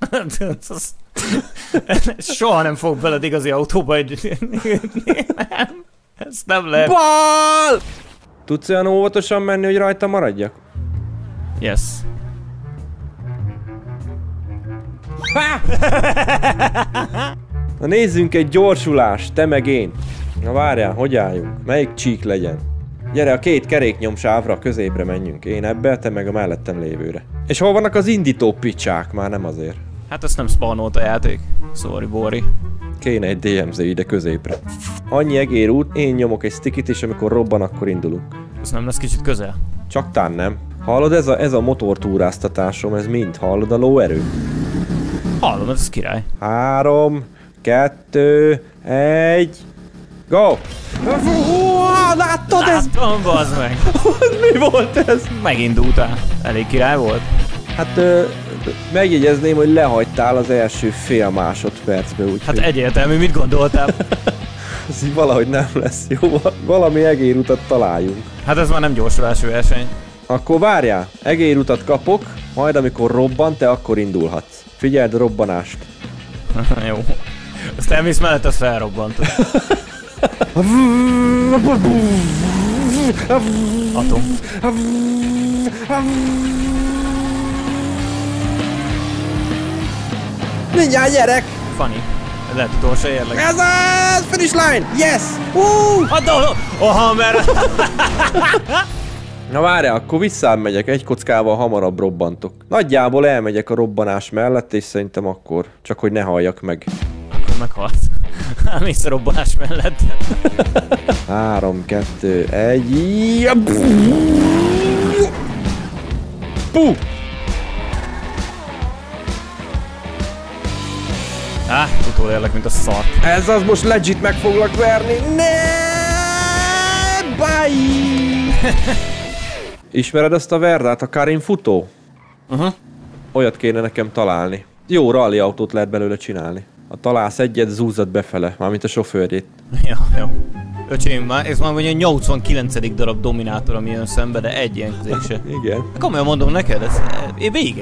Soha nem fog beled igazi autóba egy... Nem, ezt nem lehet. Bal! Tudsz olyan óvatosan menni, hogy rajta maradjak? Yes. Na nézzünk egy gyorsulást, te meg én. Na várjál, hogy álljunk? Melyik csík legyen? Gyere, a két keréknyomsávra középre menjünk. Én ebbe, te meg a mellettem lévőre. És hol vannak az indító picsák? Már nem azért. Hát ezt nem spawnolt a játék. Sorry, Bori. Kéne egy DMZ ide középre. Annyi egérút, én nyomok egy stickit, és amikor robban, akkor indulunk. Ez nem lesz kicsit közel? Csak tán nem. Hallod, ez a motortúráztatásom, ez mind. Hallod a lóerő? Hallom, ez király. 3, 2, 1... Go! Láttad ezt? Láttam, bazd meg! Mi volt ez? Megindultál. Elég király volt? Hát megjegyezném, hogy lehagytál az első fél másodpercbe, úgyhogy... Hát egyértelmű, mit gondoltál? Ez így valahogy nem lesz jó. Valami egérutat találjunk. Hát ez már nem gyorsulási verseny. Akkor várjál, egérutat kapok, majd amikor robban, te akkor indulhatsz. Figyeld a robbanást. Jó. Azt elmész mellett, azt felrobbantod. Atom. Mindjárt gyerek! Funny. Ez lehet utolsó érleg. Ez az! Finish line! Yes! Mert... Na várjál, akkor visszamegyek, egy kockával hamarabb robbantok. Nagyjából elmegyek a robbanás mellett, és szerintem akkor, csak hogy ne halljak meg. Akkor meghalsz. Mész a robbanás mellett. 3, 2, 1... Puh! Utolérlek, mint a szar. Ez az, most legit meg foglak verni. Ne! Bye! Ismered ezt a Verdát, a Karin futó? Olyat kéne nekem találni. Jó rally autót lehet belőle csinálni. Ha találsz egyet, zúzzad befele, mármint a sofőrjét. Ja, jó. Öcsém, ez már vagy a 89. darab dominátor, ami jön szembe, de egy ilyen közése. Igen. Komolyan mondom neked, ez... Még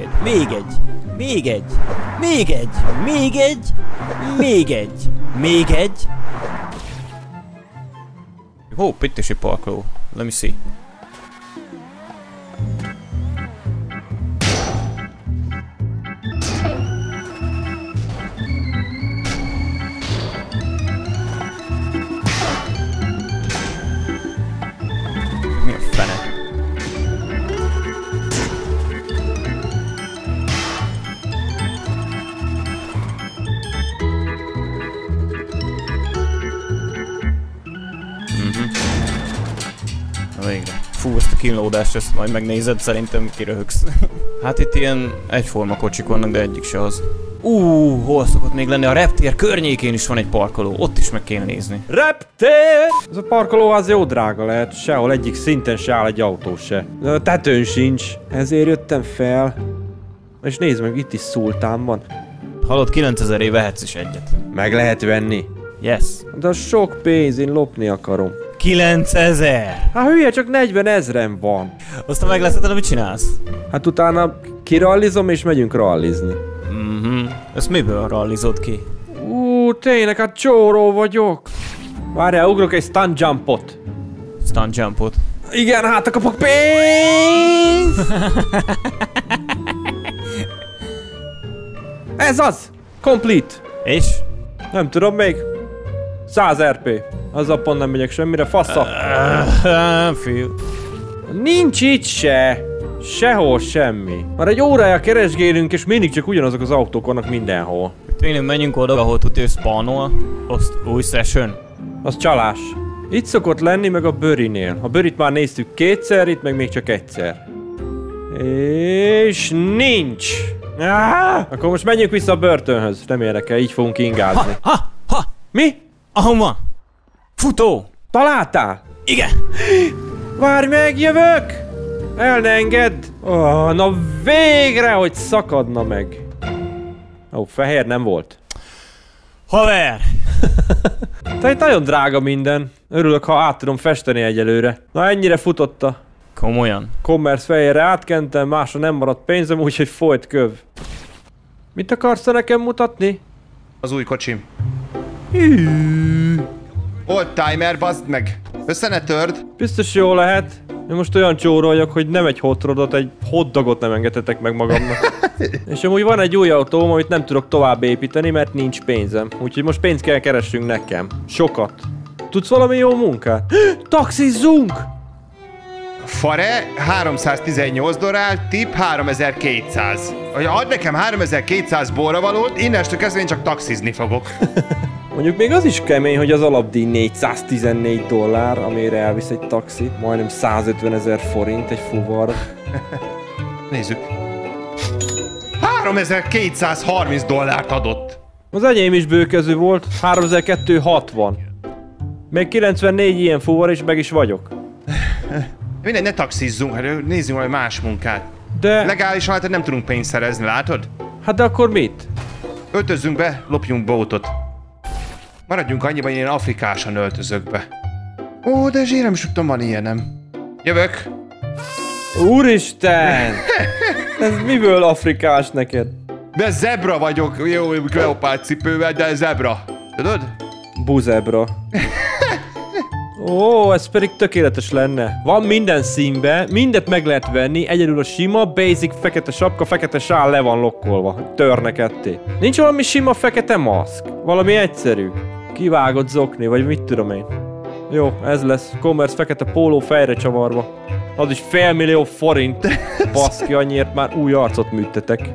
egy. Ó, pittisi parkoló. Let me see. Mi a fene? Na végre. Fú, ezt a kínlódást, ezt majd megnézed, szerintem kiröhögsz. Hát itt ilyen egyforma kocsik vannak, de egyik se az. Hol szokott még lenni? A reptér környékén is van egy parkoló, ott is meg kéne nézni. Reptér! Ez a parkoló az jó drága lehet, sehol egyik szinten se áll egy autó se. A tetőn sincs, ezért jöttem fel. És nézd meg, itt is szultán van. Hallod, 9000 év vehetsz is egyet. Meg lehet venni. Yes. De az sok pénz, én lopni akarom. 9000! Hát hülye, csak 40 000 van. Aztán meg lesz, mit csinálsz? Hát utána kirallizom és megyünk rallizni. Ezt miből rallizod ki? Tényleg, hát csóró vagyok. Várjál, ugrok egy stunt jumpot. Stunt jumpot? Igen, hát kapok pénzt! Ez az! Complete! És? Nem tudom még. 100 RP. Azzal pont nem megyek semmire, fassa. Fiú. Nincs itt se. Sehol semmi. Már egy órája keresgélünk, és mindig csak ugyanazok az autók vannak mindenhol. Tényleg menjünk oda, ahol tudja, hogy spawnol. Azt új session. Az csalás. Itt szokott lenni, meg a Börinél. A Börit már néztük kétszer, itt meg még csak egyszer. És nincs. Akkor most menjünk vissza a börtönhöz. Nem érdekel, így fogunk ingázni. Mi? Ahol van? Futó! Találtál? Igen! Várj meg, jövök! El ne engedd! Na végre, hogy szakadna meg. Fehér nem volt. Haver! Te itt nagyon drága minden. Örülök, ha át tudom festeni egyelőre. Na ennyire futotta. Komolyan? Commerce fehérre átkentem, másra nem maradt pénzem, úgyhogy folyt köv. Mit akarsz nekem mutatni? Az új kocsim. Oldtimer, bazd meg! Össze ne törd! Biztos jó lehet. Én most olyan csóró vagyok, hogy nem egy hot rodot, egy hotdogot nem engedhetek meg magamnak. És amúgy van egy új autóm, amit nem tudok tovább építeni, mert nincs pénzem. Úgyhogy most pénzt kell keressünk nekem. Sokat. Tudsz valami jó munkát? Taxizzunk! Fare, $318, tip 3200. Ha ad nekem 3200 borravalót, innestől kezdve én csak taxizni fogok. Mondjuk még az is kemény, hogy az alapdíj $414, amire elvisz egy taxit. Majdnem 150 000 forint egy fuvar. Nézzük. $3230 adott. Az enyém is bőkező volt, 3260. Még 94 ilyen fuvar és meg is vagyok. Mindegy, ne taxizzunk, nézzünk valami más munkát. De... Legálisan hát nem tudunk pénzt szerezni, látod? Hát de akkor mit? Öltözzünk be, lopjunk bótot. Maradjunk annyiban, én afrikásan öltözök be. Ó, de zsírem is tudtam, van ilyenem. Jövök. Úristen! Ez miből afrikás neked? De zebra vagyok, jó, Kleopád cipővel, de zebra. Tudod? Buzebra. Ó, ez pedig tökéletes lenne. Van minden színbe, mindet meg lehet venni, egyedül a sima, basic, fekete sapka, fekete sál le van lokkolva. Törne ketté. Nincs valami sima, fekete maszk? Valami egyszerű. Kivágott zokni, vagy mit tudom én. Jó, ez lesz. Commerce fekete póló fejre csavarva. Az is $500 000 forint. Baszki, annyiért már új arcot műttetek.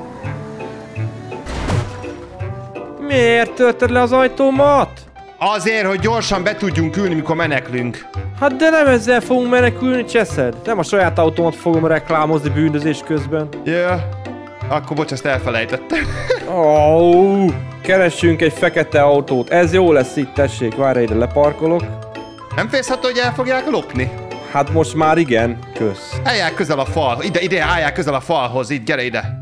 Miért törted le az ajtómat? Azért, hogy gyorsan be tudjunk ülni, mikor meneklünk. Hát de nem ezzel fogunk menekülni, cseszed. Nem a saját autómat fogom reklámozni bűnözés közben. Yeah. Akkor bocs, ezt elfelejtettem. Oh, keressünk egy fekete autót. Ez jó lesz itt, tessék. Várj, ide leparkolok. Nem félsz attól, hogy el fogják lopni? Hát most már igen. Kösz. Álljál közel a fal. Ide, álljál közel a falhoz. Itt, gyere ide.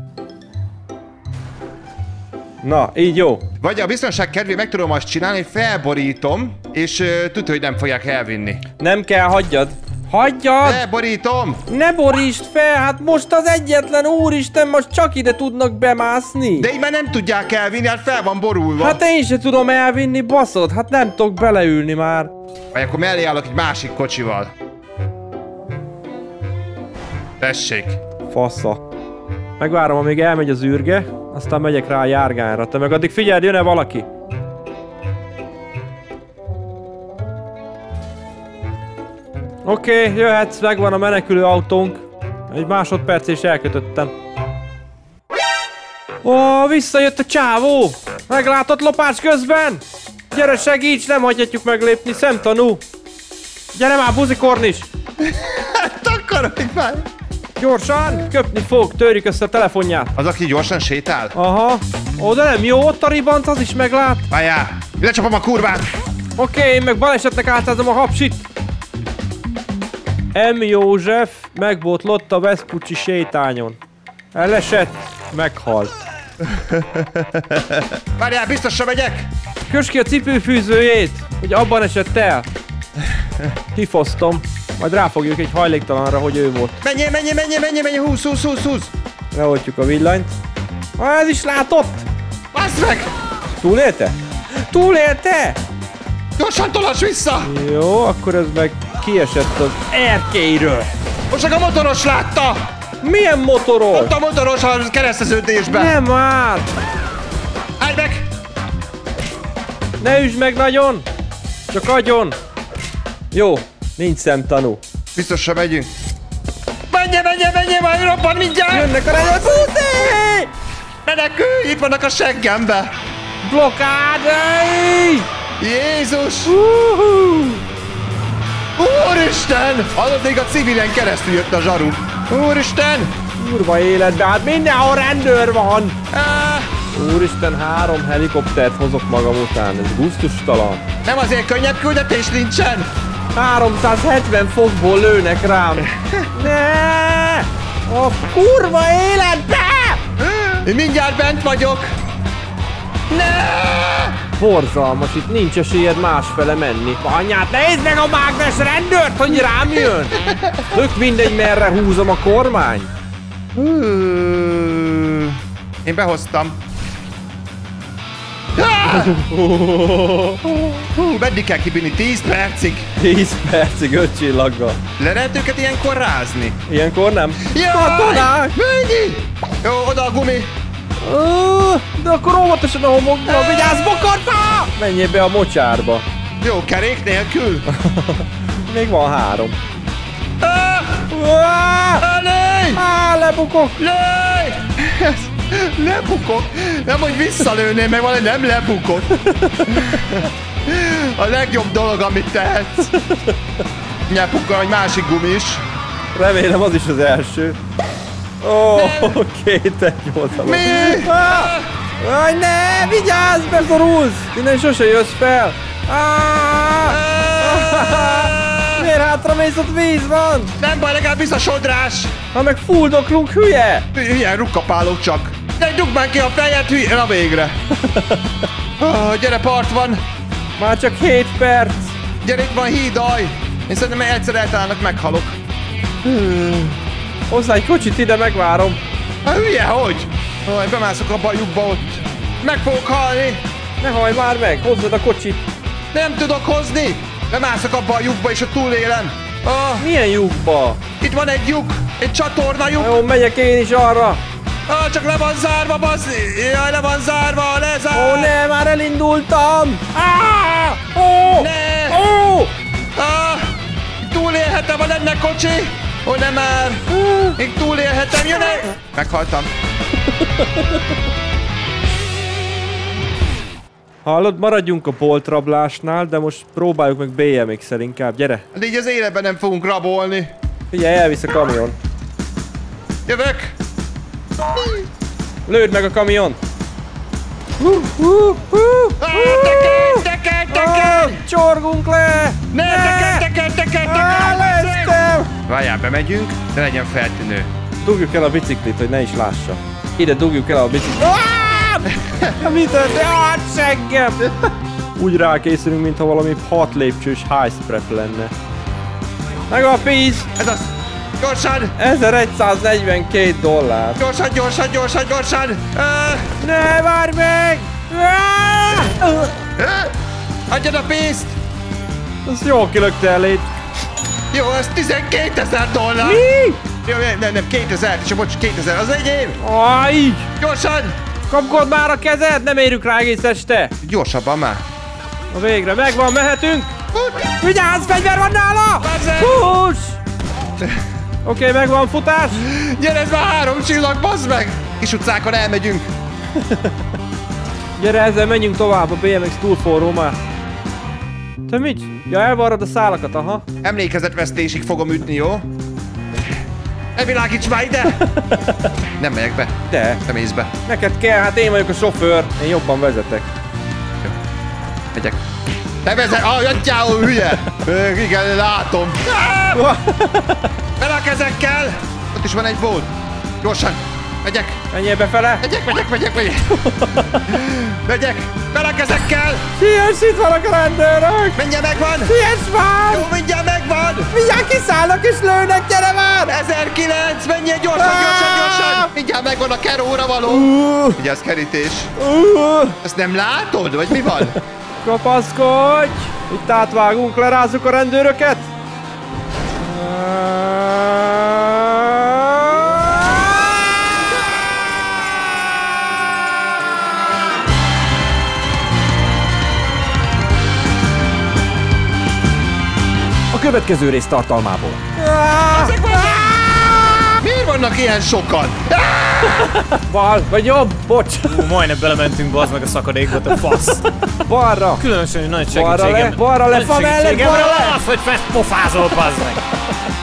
Na, így jó. Vagy a biztonság kedvéért meg tudom azt csinálni, hogy felborítom, és tudja, hogy nem fogják elvinni. Nem kell, hagyjad. Hagyjad! Felborítom! Ne borítsd fel, hát most az egyetlen úristen, most csak ide tudnak bemászni. De így már nem tudják elvinni, hát fel van borulva. Hát én se tudom elvinni, baszod, hát nem tudok beleülni már. Vagy akkor mellé állok egy másik kocsival. Tessék. Fasza. Megvárom, amíg elmegy az űrge, aztán megyek rá a járgányra. Te meg addig figyeld, jön-e valaki? Oké, jöhetsz, megvan a menekülő autónk. Egy másodperc és elkötöttem. Ó, visszajött a csávó! Meglátott lopás közben? Gyere, segíts, nem hagyhatjuk meglépni, szemtanú! Gyere már, buzikornis! Takarodj már! Gyorsan! Köpni fog, törjük össze a telefonját. Az, aki gyorsan sétál? Aha. Ó, de nem jó, ott a ribanc, az is meglát. Várjál! Lecsapom a kurvát! Oké, én meg balesetnek átázom a hapsit. M. József megbotlott a Vespucci sétányon. Elesett, meghalt. Várjál, biztosra megyek! Kösd ki a cipőfűzőjét, hogy abban esett el. Kifosztom. Majd ráfogjuk egy hajléktalanra, hogy ő volt. Menjél, húz! Leoltjuk a villanyt. Ez is látott! Baszd meg! Túlélte? Túlélte! Gyorsan tolass vissza! Jó, akkor ez meg kiesett az erkélyről. Most csak a motoros látta! Milyen motoros? Ott a motoros a kereszteződésben! Nem már! Állj meg! Ne üsd meg nagyon! Csak agyon! Jó, nincs szemtanú. Biztosra megyünk. Menjél, majd robban mindjárt! Jönnek a rendőrök! Puszé! Menekülj! Itt vannak a seggembe! Blokkádai! Jézus! Úristen! Adott még a civilen keresztül jött a zsaru. Úristen! Kurva életbe, hát mindenhol rendőr van! Úristen, 3 helikoptert hozok magam után, ez gusztustalan. Nem azért könnyebb küldetés nincsen? 370 fokból lőnek rám. Ne! A kurva életbe! Én mindjárt bent vagyok. Ne! Borzalmas, itt nincs esélyed másfele menni. Anyát, nézd meg a mágnes rendőrt, hogy rám jön! Tök mindegy, merre húzom a kormány. Én behoztam. Meddig kell kibírni? 10 percig? 10 percig 5 csillaggal. Le lehet őket ilyenkor rázni? Ilyenkor nem. Jaj! Katonák! Mennyi? Jó, oda a gumi. De akkor óvatosan a homokban, vigyázz bokorba! Menjél be a mocsárba. Jó, kerék nélkül. Még van 3. Lőj! Lebukok! Lőj! Lebukok. Nem, hogy visszalőném, meg valami nem lebukok. A legjobb dolog, amit tehetsz. Nyelpukkal egy másik gumi is. Remélem az is az első. Ó, 2-1 voltam. Mi? Aj, ne! Vigyázz, beszorulsz! Innen sose jössz fel! Miért hátramész, ott víz van? Nem baj, legalább a sodrás. Ha meg fuldoklunk, hülye! Ilyen rukkapálók csak. Ne dugd már ki a fejed, hülye! Na végre. Gyere, part van. Már csak 7 perc. Gyere, itt van hídaj. Én szerintem egyszer eltalálnak, meghalok. Hozzá egy kocsit ide, megvárom. Hülye, hogy? Bemászok abba a lyukba ott. Meg fogok halni. Ne hajj már meg, hozzad a kocsit. Nem tudok hozni. Bemászok abba a lyukba és ott túlélem. Milyen lyukba? Itt van egy lyuk. Egy csatorna lyuk. Jó, megyek én is arra. Csak le van zárva, bassz. Jaj, le van zárva, lezár. Ó, ne, már elindultam. Ne. Túlélhetem, van ennek kocsi. Ó, nem már. Még túlélhetem, jön el. Meghaltam. Hallod, maradjunk a boltrablásnál, de most próbáljuk meg BMX-el inkább, gyere. De így az életben nem fogunk rabolni. Figyelj, elvisz a kamion. Jövök. Lőd meg a kamion. Tekerj! Csorgunk le! Ne, tekerj! Lesztem! Várjál, bemegyünk, de legyen feltűnő. Dugjuk el a biciklit, hogy ne is lássa. Ide dugjuk el a biciklit. Mi történt? Seggem! Úgy rákészülünk, mintha valami 6 lépcsős heist prep lenne. Meg a pénz! Ez az! Gyorsan! $1142. Gyorsan! Ne, várj meg! Adjad a pénzt! Azt jól kilökte elét. Jó, ez $12,000! Mi? Jó, nem, 2000, csak bocs, 2000, az enyém! Aj! Gyorsan! Kapkod már a kezed, nem érjük rá egész este! Gyorsabban már! Na végre, megvan, mehetünk! Fut! Vigyázz, fegyver van nála! Fuss! Oké, megvan futás! Gyere, ez már 3 csillag, bazd meg! Kis utcákon elmegyünk! Gyere, ezzel menjünk tovább, a BMX túl forró már. Te mit? Ja, elvarrad a szálakat, aha. Emlékezetvesztésig fogom ütni, jó? Ne világíts már ide! Nem megyek be. De. Te mész be. Neked kell, hát én vagyok a sofőr. Én jobban vezetek. Megyek. Te vezet! Jatjául, hülye! Igen, látom. Fel a kezekkel! Ott is van egy bót. Gyorsan! Megyek! Menjél befele! Megyek! Megyek! Fel a kezekkel! Siess, itt vannak a rendőrök! Mindjárt megvan! Siess már! Jó, mindjárt megvan! Mindjárt kiszállnak és lőnek, gyere már! 1009! Menjél gyorsan! Mindjárt megvan a keróra való! Ugye ez kerítés. Ezt nem látod? Vagy mi van? Kapaszkodj! Itt átvágunk, lerázzuk a rendőröket! A következő rész tartalmából. Miért vannak ilyen sokan? Bal, vagy jobb, bocs! Majdnem belementünk, bazd meg a szakadékba, te fasz. Balra! Különösen nagy Balra segítségem. le, balra le, fa mellett, balra le! Az, hogy pofázol, bazd meg.